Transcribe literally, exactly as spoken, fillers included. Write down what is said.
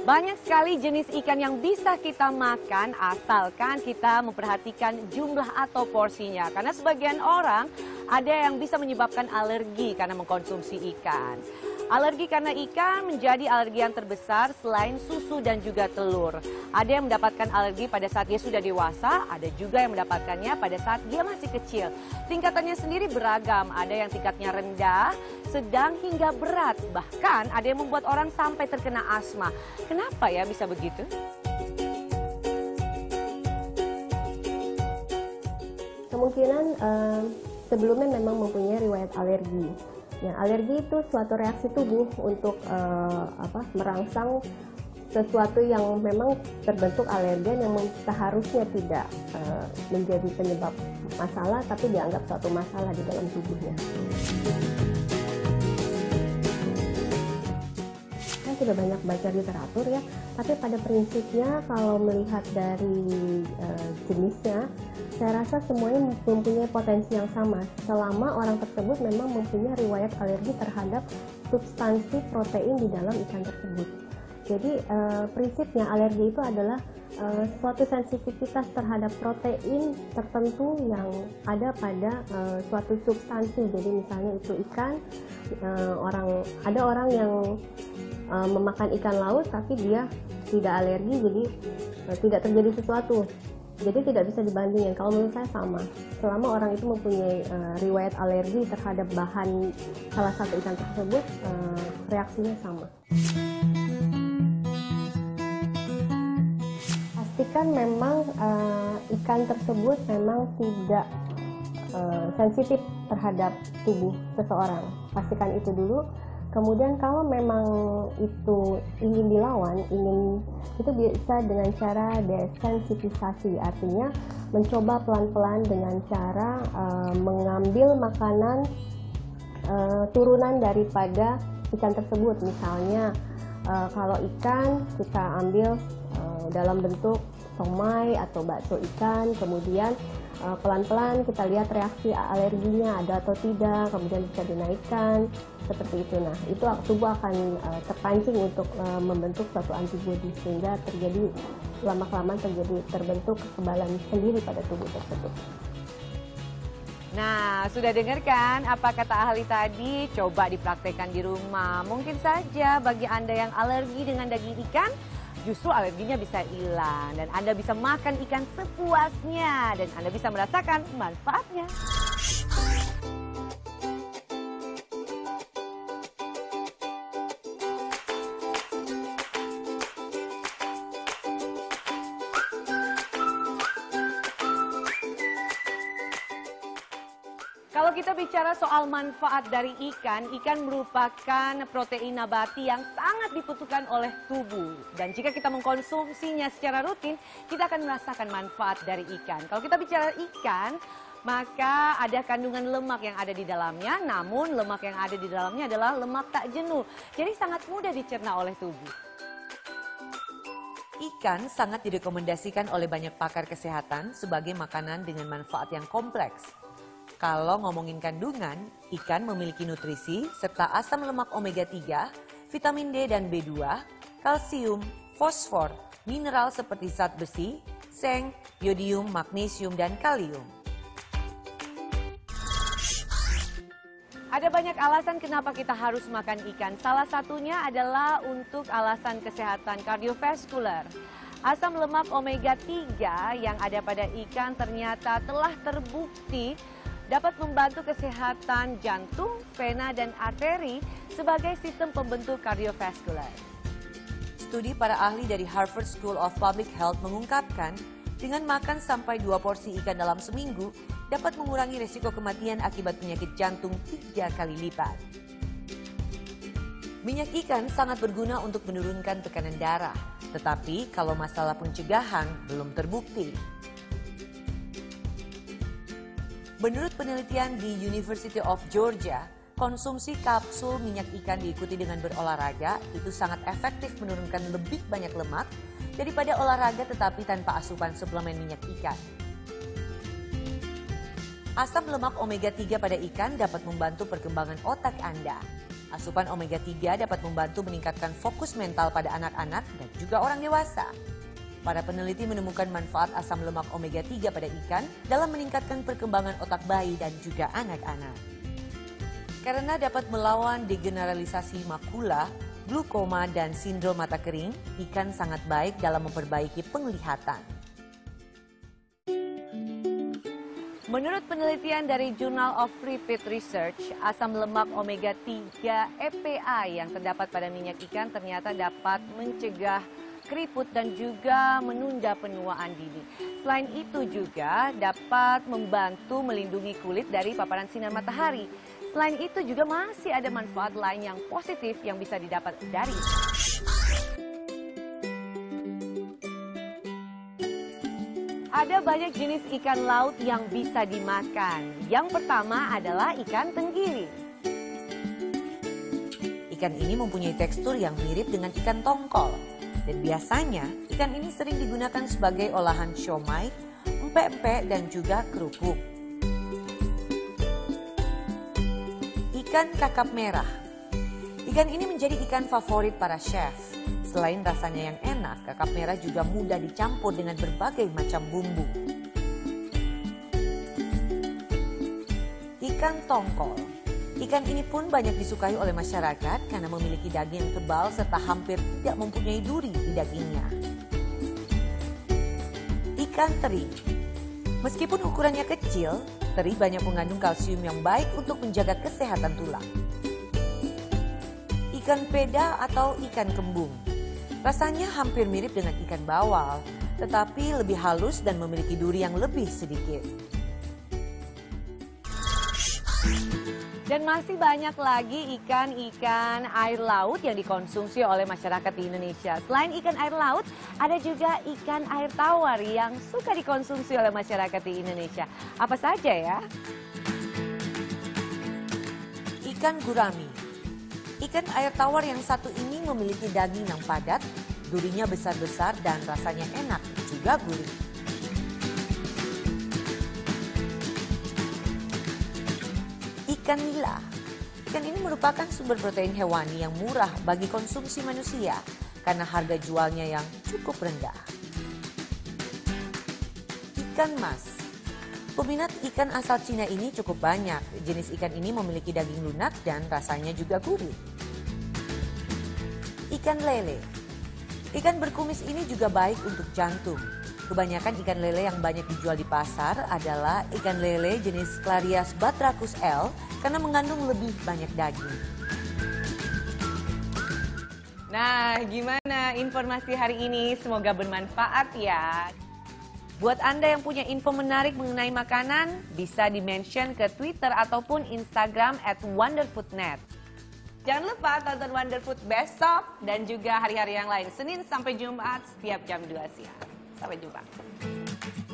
Banyak sekali jenis ikan yang bisa kita makan asalkan kita memperhatikan jumlah atau porsinya. Karena sebagian orang ada yang bisa menyebabkan alergi karena mengkonsumsi ikan. Alergi karena ikan menjadi alergi yang terbesar selain susu dan juga telur. Ada yang mendapatkan alergi pada saat dia sudah dewasa, ada juga yang mendapatkannya pada saat dia masih kecil. Tingkatannya sendiri beragam, ada yang tingkatnya rendah, sedang hingga berat. Bahkan ada yang membuat orang sampai terkena asma. Kenapa ya bisa begitu? Kemungkinan uh, sebelumnya memang mempunyai riwayat alergi. Ya, alergi itu suatu reaksi tubuh untuk uh, apa, merangsang sesuatu yang memang terbentuk alergen yang seharusnya tidak uh, menjadi penyebab masalah, tapi dianggap suatu masalah di dalam tubuhnya. Saya sudah banyak baca literatur ya, tapi pada prinsipnya kalau melihat dari uh, jenisnya, saya rasa semuanya mempunyai potensi yang sama selama orang tersebut memang mempunyai riwayat alergi terhadap substansi protein di dalam ikan tersebut. Jadi eh, prinsipnya alergi itu adalah eh, suatu sensitivitas terhadap protein tertentu yang ada pada eh, suatu substansi. Jadi misalnya itu ikan, eh, orang ada orang yang eh, memakan ikan laut tapi dia tidak alergi, jadi eh, tidak terjadi sesuatu. Jadi tidak bisa dibandingin. Kalau menurut saya sama. Selama orang itu mempunyai uh, riwayat alergi terhadap bahan salah satu ikan tersebut, uh, reaksinya sama. Pastikan memang uh, ikan tersebut memang tidak uh, sensitif terhadap tubuh seseorang. Pastikan itu dulu. Kemudian kalau memang itu ingin dilawan, ingin itu bisa dengan cara desensitisasi, artinya mencoba pelan-pelan dengan cara uh, mengambil makanan uh, turunan daripada ikan tersebut. Misalnya uh, kalau ikan kita ambil uh, dalam bentuk somai atau bakso ikan, kemudian pelan-pelan uh, kita lihat reaksi alerginya ada atau tidak, kemudian bisa dinaikkan seperti itu. Nah, itu tubuh akan uh, terpancing untuk uh, membentuk suatu antibodi sehingga terjadi lama-kelamaan terjadi terbentuk kekebalan sendiri pada tubuh tersebut. Nah, sudah dengar kan apa kata ahli tadi? Coba dipraktekkan di rumah. Mungkin saja bagi Anda yang alergi dengan daging ikan, justru alerginya bisa hilang dan Anda bisa makan ikan sepuasnya dan Anda bisa merasakan manfaatnya. Kalau kita bicara soal manfaat dari ikan, ikan merupakan protein nabati yang sangat dibutuhkan oleh tubuh. Dan jika kita mengkonsumsinya secara rutin, kita akan merasakan manfaat dari ikan. Kalau kita bicara ikan, maka ada kandungan lemak yang ada di dalamnya, namun lemak yang ada di dalamnya adalah lemak tak jenuh. Jadi sangat mudah dicerna oleh tubuh. Ikan sangat direkomendasikan oleh banyak pakar kesehatan sebagai makanan dengan manfaat yang kompleks. Kalau ngomongin kandungan, ikan memiliki nutrisi serta asam lemak omega tiga, vitamin D dan B dua, kalsium, fosfor, mineral seperti zat besi, seng, yodium, magnesium, dan kalium. Ada banyak alasan kenapa kita harus makan ikan. Salah satunya adalah untuk alasan kesehatan kardiovaskular. Asam lemak omega tiga yang ada pada ikan ternyata telah terbukti dapat membantu kesehatan jantung, vena, dan arteri sebagai sistem pembentuk kardiovaskular. Studi para ahli dari Harvard School of Public Health mengungkapkan, dengan makan sampai dua porsi ikan dalam seminggu dapat mengurangi risiko kematian akibat penyakit jantung tiga kali lipat. Minyak ikan sangat berguna untuk menurunkan tekanan darah, tetapi kalau masalah pencegahan belum terbukti. Menurut penelitian di University of Georgia, konsumsi kapsul minyak ikan diikuti dengan berolahraga itu sangat efektif menurunkan lebih banyak lemak daripada olahraga tetapi tanpa asupan suplemen minyak ikan. Asam lemak omega tiga pada ikan dapat membantu perkembangan otak Anda. Asupan omega tiga dapat membantu meningkatkan fokus mental pada anak-anak dan juga orang dewasa. Para peneliti menemukan manfaat asam lemak omega tiga pada ikan dalam meningkatkan perkembangan otak bayi dan juga anak-anak. Karena dapat melawan degeneralisasi makula, glukoma, dan sindrom mata kering, ikan sangat baik dalam memperbaiki penglihatan. Menurut penelitian dari Journal of Lipid Research, asam lemak omega tiga E P A yang terdapat pada minyak ikan ternyata dapat mencegah keriput dan juga menunda penuaan dini. Selain itu juga dapat membantu melindungi kulit dari paparan sinar matahari. Selain itu juga masih ada manfaat lain yang positif yang bisa didapat dari Ada banyak jenis ikan laut yang bisa dimakan. Yang pertama adalah ikan tenggiri. Ikan ini mempunyai tekstur yang mirip dengan ikan tongkol. Dan biasanya ikan ini sering digunakan sebagai olahan siomay, empek-empek, dan juga kerupuk. Ikan kakap merah. Ikan ini menjadi ikan favorit para chef. Selain rasanya yang enak, kakap merah juga mudah dicampur dengan berbagai macam bumbu. Ikan tongkol. Ikan ini pun banyak disukai oleh masyarakat karena memiliki daging yang tebal serta hampir tidak mempunyai duri di dagingnya. Ikan teri. Meskipun ukurannya kecil, teri banyak mengandung kalsium yang baik untuk menjaga kesehatan tulang. Ikan peda atau ikan kembung. Rasanya hampir mirip dengan ikan bawal, tetapi lebih halus dan memiliki duri yang lebih sedikit. Dan masih banyak lagi ikan-ikan air laut yang dikonsumsi oleh masyarakat di Indonesia. Selain ikan air laut, ada juga ikan air tawar yang suka dikonsumsi oleh masyarakat di Indonesia. Apa saja ya? Ikan gurami. Ikan air tawar yang satu ini memiliki daging yang padat, durinya besar-besar dan rasanya enak, juga gurih. Ikan nila. Ikan ini merupakan sumber protein hewani yang murah bagi konsumsi manusia karena harga jualnya yang cukup rendah. Ikan mas. Peminat ikan asal Cina ini cukup banyak. Jenis ikan ini memiliki daging lunak dan rasanya juga gurih. Ikan lele. Ikan berkumis ini juga baik untuk jantung. Kebanyakan ikan lele yang banyak dijual di pasar adalah ikan lele jenis Clarias batrachus L karena mengandung lebih banyak daging. Nah, gimana informasi hari ini? Semoga bermanfaat ya. Buat Anda yang punya info menarik mengenai makanan, bisa di-mention ke Twitter ataupun Instagram at wonderfoodnet. Jangan lupa tonton Wonderfood besok dan juga hari-hari yang lain, Senin sampai Jumat setiap jam dua siang. Sampai jumpa.